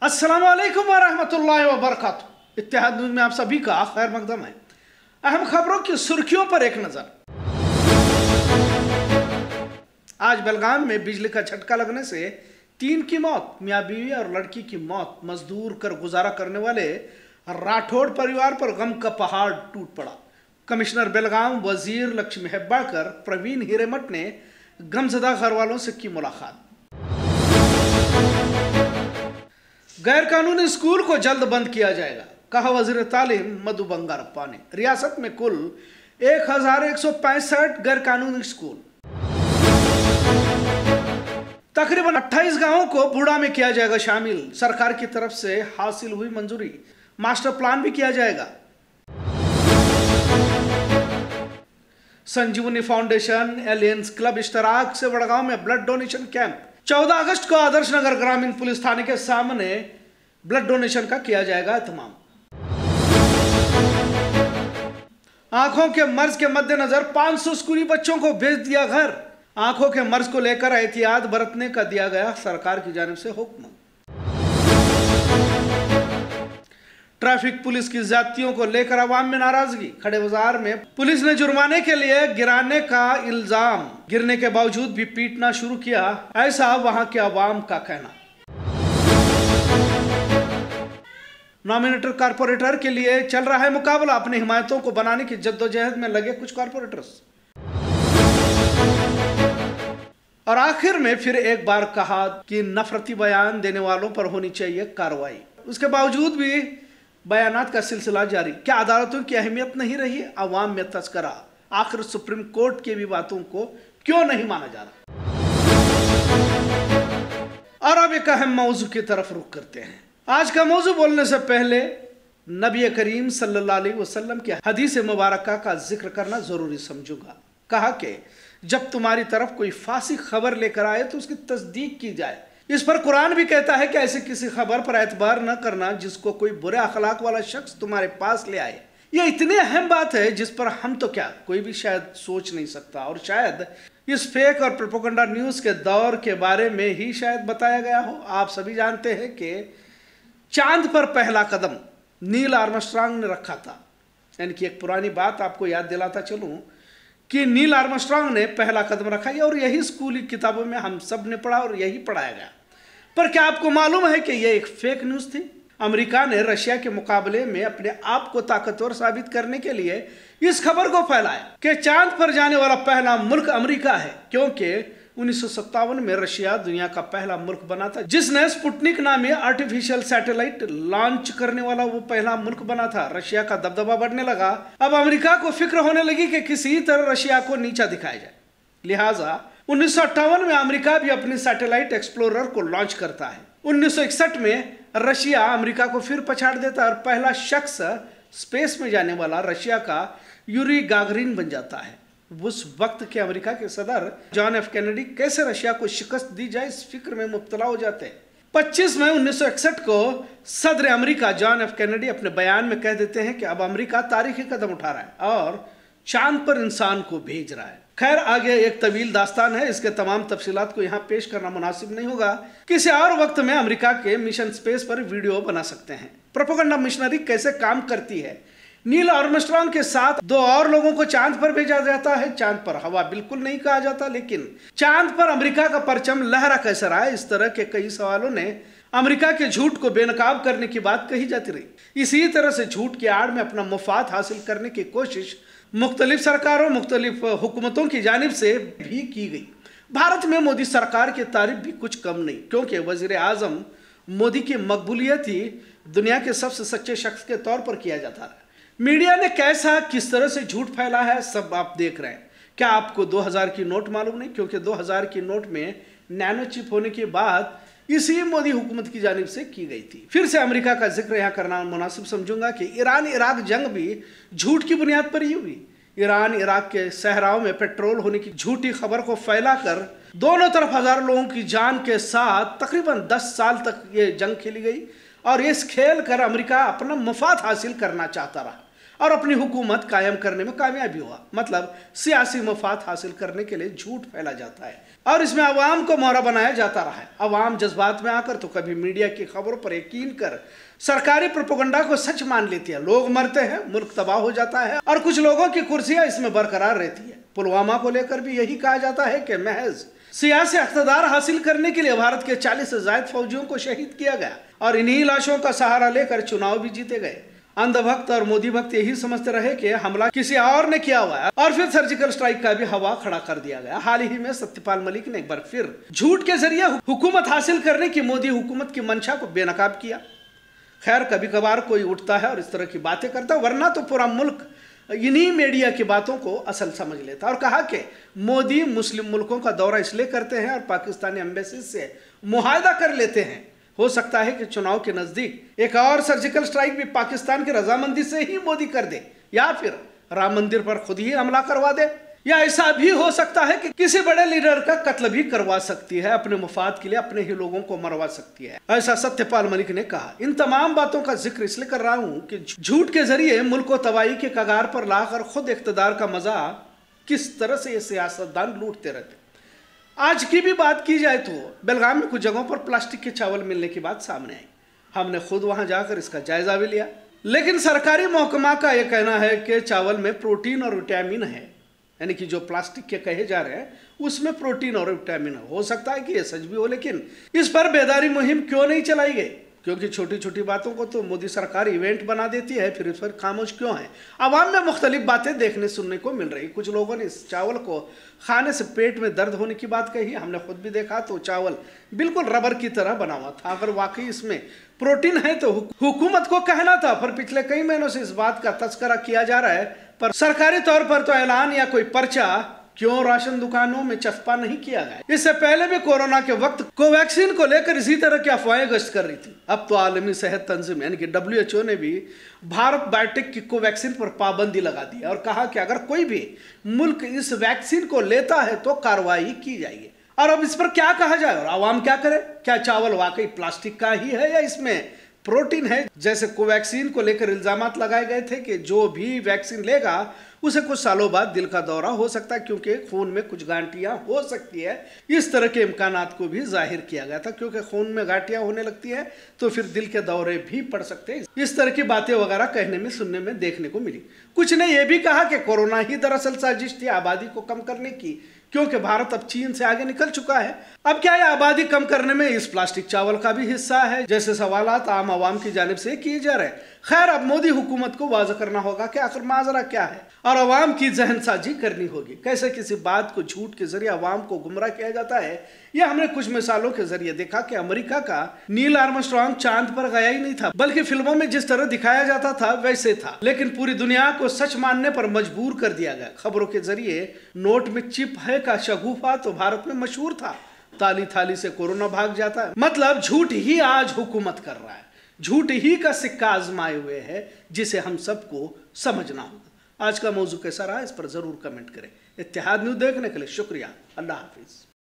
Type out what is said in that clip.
अस्सलामु अलैकुम वरहमतुल्लाहि वबरकातुहू। इत्तेहाद न्यूज़ में आप सभी का खैर मकदम है। अहम खबरों की सुर्खियों पर एक नजर। आज बेलगाम में बिजली का झटका लगने से 3 की मौत, मियां बीवी और लड़की की मौत। मजदूर कर गुजारा करने वाले राठौड़ परिवार पर गम का पहाड़ टूट पड़ा। कमिश्नर बेलगाम वजीर लक्ष्मी हेब्बाकर प्रवीण हिरेमठ ने गमजदा घर वालों से की मुलाकात। गैर कानूनी स्कूल को जल्द बंद किया जाएगा, कहा वजीर तालीम मधु बंगारप्पा ने। रियासत में कुल 1165 गैर कानूनी स्कूल, तकरीबन 28 गांवों को बूढ़ा में किया जाएगा शामिल। सरकार की तरफ से हासिल हुई मंजूरी, मास्टर प्लान भी किया जाएगा। संजीवनी फाउंडेशन एलियंस क्लब इश्तराक से वडगांव में ब्लड डोनेशन कैंप। 14 अगस्त को आदर्श नगर ग्रामीण पुलिस थाने के सामने ब्लड डोनेशन का किया जाएगा एहतमाम। आंखों के मर्ज के मद्देनजर 500 स्कूली बच्चों को भेज दिया घर। आंखों के मर्ज को लेकर एहतियात बरतने का दिया गया सरकार की जानिब से हुक्म। ट्रैफिक पुलिस की ज्यादतियों को लेकर अवाम में नाराजगी। खड़े बाजार में पुलिस ने जुर्माने के लिए गिराने का इल्जाम, गिरने के बावजूद भी पीटना शुरू किया, ऐसा वहां के अवाम का कहना। नॉमिनेटर कारपोरेटर के लिए चल रहा है मुकाबला। अपनी हिमायतों को बनाने की जद्दोजहद में लगे कुछ कारपोरेटर्स। और आखिर में फिर एक बार कहा कि नफरती बयान देने वालों पर होनी चाहिए कार्रवाई। उसके बावजूद भी बयानात का सिलसिला जारी। क्या अदालतों की अहमियत नहीं रही? अवाम में तस्करा। आखिर सुप्रीम कोर्ट की भी बातों को क्यों नहीं माना जा रहा? और अब एक अहम मौजू की तरफ रुख करते हैं। आज का मौजू बोलने से पहले नबी करीम सल्लल्लाहु अलैहि वसल्लम की हदीस मुबारक का जिक्र करना जरूरी समझूंगा। कहा कि जब तुम्हारी तरफ कोई फासिक खबर लेकर आए तो उसकी तस्दीक की जाए। इस पर कुरान भी कहता है कि ऐसे किसी खबर पर एतबार न करना जिसको कोई बुरे अखलाक वाला शख्स तुम्हारे पास ले आए। यह इतनी अहम बात है जिस पर हम तो क्या कोई भी शायद सोच नहीं सकता। और शायद इस फेक और प्रोपेगेंडा न्यूज के दौर के बारे में ही शायद बताया गया हो। आप सभी जानते हैं कि चांद पर पहला कदम नील आर्मस्ट्रांग ने रखा था। यानी कि एक पुरानी बात आपको याद दिलाता चलूं कि नील आर्मस्ट्रांग ने पहला कदम रखा, और यही स्कूली किताबों में हम सब ने पढ़ा और यही पढ़ाया गया। पर क्या आपको मालूम है कि यह एक फेक न्यूज थी? अमेरिका ने रशिया के मुकाबले में अपने आप को ताकतवर साबित करने के लिए इस खबर को फैलाया कि चांद पर जाने वाला पहला मुल्क अमेरिका है, क्योंकि 1957 में रशिया दुनिया का पहला मुल्क बना था जिसने स्पुतनिक नामी आर्टिफिशियल सैटेलाइट लॉन्च करने वाला वो पहला मुल्क बना था। रशिया का दबदबा बढ़ने लगा। अब अमेरिका को फिक्र होने लगी कि किसी तरह रशिया को नीचा दिखाया जाए। लिहाजा 1958 में अमेरिका भी अपनी सैटेलाइट एक्सप्लोरर को लॉन्च करता है। 1961 में रशिया अमेरिका को फिर पछाड़ देता है और पहला शख्स स्पेस में जाने वाला रशिया का यूरी गागरिन बन जाता है। उस वक्त के अमेरिका के सदर जॉन एफ कैनेडी कैसे रशिया को शिकस्त दी जाए इस फिक्र में मुब्तला हो जाते हैं। 25 मई 1961 को सदर अमेरिका जॉन एफ कैनेडी अपने बयान में कह देते हैं कि अब अमेरिका तारीखी कदम उठा रहा है और चांद पर इंसान को भेज रहा है। खैर, आगे एक तवील दास्तान है, इसके तमाम तफसीलात को यहाँ पेश करना मुनासिब नहीं होगा। किसी और वक्त में अमेरिका के मिशन स्पेस पर वीडियो बना सकते हैं। प्रोपेगेंडा मिशनरी कैसे काम करती है। नील आर्मस्ट्रांग के साथ 2 और लोगों को चांद पर भेजा जाता है। चांद पर हवा बिल्कुल नहीं कहा जाता, लेकिन चांद पर अमेरिका का परचम लहरा कैसे रहा है? इस तरह के कई सवालों ने अमेरिका के झूठ को बेनकाब करने की बात कही जाती रही। इसी तरह से झूठ की आड़ में अपना मुफाद हासिल करने की कोशिश मुख्तलिफ सरकारों, मुख्तलिफ हुकूमतों की जानिब से भी की गई। भारत में मोदी सरकार की तारीफ भी कुछ कम नहीं, क्योंकि वजीर आजम मोदी की मकबूलियत ही दुनिया के सबसे सच्चे शख्स के तौर पर किया जाता है। मीडिया ने कैसा किस तरह से झूठ फैला है सब आप देख रहे हैं। क्या आपको 2000 की नोट मालूम नहीं? क्योंकि 2000 की नोट में नैनो चिप होने की बात इसी मोदी हुकूमत की जानिब से की गई थी। फिर से अमेरिका का जिक्र यहाँ करना मुनासिब समझूंगा कि ईरान इराक जंग भी झूठ की बुनियाद पर ही हुई। ईरान इराक के सहराओं में पेट्रोल होने की झूठी खबर को फैलाकर दोनों तरफ हजारों लोगों की जान के साथ तकरीबन 10 साल तक ये जंग खेली गई और इस खेल कर अमेरिका अपना मुफाद हासिल करना चाहता रहा। और अपनी हुकूमत कायम करने में कामयाबी हुआ। मतलब सियासी मफाद हासिल करने के लिए झूठ फैला जाता है और इसमें अवाम को मोहरा बनाया जाता रहा है। अवाम जज्बात में आकर तो कभी मीडिया की खबरों पर यकीन कर सरकारी प्रोपेगेंडा को सच मान लेती है। लोग मरते हैं, मुल्क तबाह हो जाता है और कुछ लोगों की कुर्सियां इसमें बरकरार रहती है। पुलवामा को लेकर भी यही कहा जाता है कि महज सियासी इख्तिदार हासिल करने के लिए भारत के 40 से ज्यादा फौजियों को शहीद किया गया और इन्हीं लाशों का सहारा लेकर चुनाव भी जीते गए। अंधभक्त और मोदी भक्त यही समझते रहे कि हमला किसी और ने किया हुआ है और फिर सर्जिकल स्ट्राइक का भी हवा खड़ा कर दिया गया। हाल ही में सत्यपाल मलिक ने एक बार फिर झूठ के जरिए हुकूमत हासिल करने की मोदी हुकूमत की मंशा को बेनकाब किया। खैर, कभी कभार कोई उठता है और इस तरह की बातें करता है, वरना तो पूरा मुल्क इन्हीं मीडिया की बातों को असल समझ लेता और कहा कि मोदी मुस्लिम मुल्कों का दौरा इसलिए करते हैं और पाकिस्तानी एम्बेसी से मुआहदा कर लेते हैं। हो सकता है कि चुनाव के नजदीक एक और सर्जिकल स्ट्राइक भी पाकिस्तान की रजामंदी से ही मोदी कर दे या फिर राम मंदिर पर खुद ही हमला करवा दे, या ऐसा भी हो सकता है कि किसी बड़े लीडर का कत्ल भी करवा सकती है, अपने मुफाद के लिए अपने ही लोगों को मरवा सकती है, ऐसा सत्यपाल मलिक ने कहा। इन तमाम बातों का जिक्र इसलिए कर रहा हूं कि झूठ के जरिए मुल्क को तबाही के कगार पर लाकर खुद इख्तिदार का मजा किस तरह से ये सियासतदान लूटते रहते। आज की भी बात की जाए तो बेलगाम में कुछ जगहों पर प्लास्टिक के चावल मिलने की बात सामने आई। हमने खुद वहां जाकर इसका जायजा भी लिया, लेकिन सरकारी महकमा का यह कहना है कि चावल में प्रोटीन और विटामिन है, यानी कि जो प्लास्टिक के कहे जा रहे हैं उसमें प्रोटीन और विटामिन हो सकता है कि यह सच भी हो, लेकिन इस पर बेदारी मुहिम क्यों नहीं चलाई गई? क्योंकि छोटी छोटी बातों को तो मोदी सरकार इवेंट बना देती है, फिर इस पर खामोश क्यों है? अवाम में मुख्तलिफ बातें देखने सुनने को मिल रही। कुछ लोगों ने इस चावल को खाने से पेट में दर्द होने की बात कही। हमने खुद भी देखा तो चावल बिल्कुल रबर की तरह बना हुआ था। अगर वाकई इसमें प्रोटीन है तो हुकूमत को कहना था, पर पिछले कई महीनों से इस बात का तस्करा किया जा रहा है, पर सरकारी तौर पर तो ऐलान या कोई पर्चा क्यों राशन दुकानों में चस्पा नहीं किया गया? इससे पहले भी कोरोना के वक्त कोवैक्सीन को लेकर इसी तरह की अफवाहें गश्त कर रही थी। अब तो आलमी सेहत तंजीम यानी कि WHO ने भी भारत बायोटेक की कोवैक्सीन पर पाबंदी लगा दी और कहा कि अगर कोई भी मुल्क इस वैक्सीन को लेता है तो कार्रवाई की जाएगी। और अब इस पर क्या कहा जाए और आवाम क्या करे? क्या चावल वाकई प्लास्टिक का ही है या इसमें प्रोटीन है? जैसे कोवैक्सीन को लेकर इल्जामात लगाए गए थे कि जो भी वैक्सीन लेगा उसे कुछ सालों बाद दिल का दौरा हो सकता है क्योंकि खून में कुछ गांठियां हो सकती है। इस तरह के इम्कानात को भी जाहिर किया गया था, क्योंकि खून में गांठियां होने लगती है तो फिर दिल के दौरे भी पड़ सकते हैं। इस तरह की बातें वगैरह कहने में सुनने में देखने को मिली। कुछ ने यह भी कहा कि कोरोना ही दरअसल साजिश थी आबादी को कम करने की, क्योंकि भारत अब चीन से आगे निकल चुका है। अब क्या यह आबादी कम करने में इस प्लास्टिक चावल का भी हिस्सा है? जैसे सवालात आम आवाम की जानिब से किए जा रहे हैं। खैर, अब मोदी हुकूमत को वाज़ह करना होगा कि आखिर माजरा क्या है और अवाम की जहनसाजी करनी होगी। कैसे किसी बात को झूठ के जरिए अवाम को गुमराह किया जाता है, यह हमने कुछ मिसालों के जरिए देखा कि अमेरिका का नील आर्मस्ट्रांग चांद पर गया ही नहीं था, बल्कि फिल्मों में जिस तरह दिखाया जाता था वैसे था, लेकिन पूरी दुनिया को सच मानने पर मजबूर कर दिया गया। खबरों के जरिए नोट में चिप है का शगुफा तो भारत में मशहूर था। ताली थाली से कोरोना भाग जाता है। मतलब झूठ ही आज हुकूमत कर रहा है, झूठ ही का सिक्का आजमाए हुए है, जिसे हम सबको समझना होगा। आज का मौजू कैसा रहा इस पर जरूर कमेंट करें। इत्तेहाद न्यूज़ देखने के लिए शुक्रिया। अल्लाह हाफिज।